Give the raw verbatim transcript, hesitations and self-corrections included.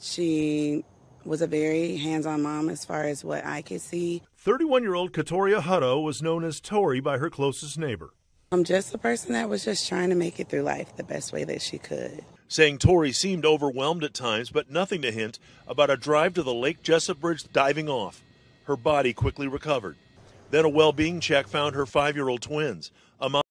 She was a very hands-on mom as far as what I could see. thirty-one-year-old Katoria Hutto was known as Tori by her closest neighbor. I'm just a person that was just trying to make it through life the best way that she could. Saying Tori seemed overwhelmed at times, but nothing to hint about a drive to the Lake Jessup Bridge diving off. Her body quickly recovered. Then a well-being check found her five-year-old twins. Among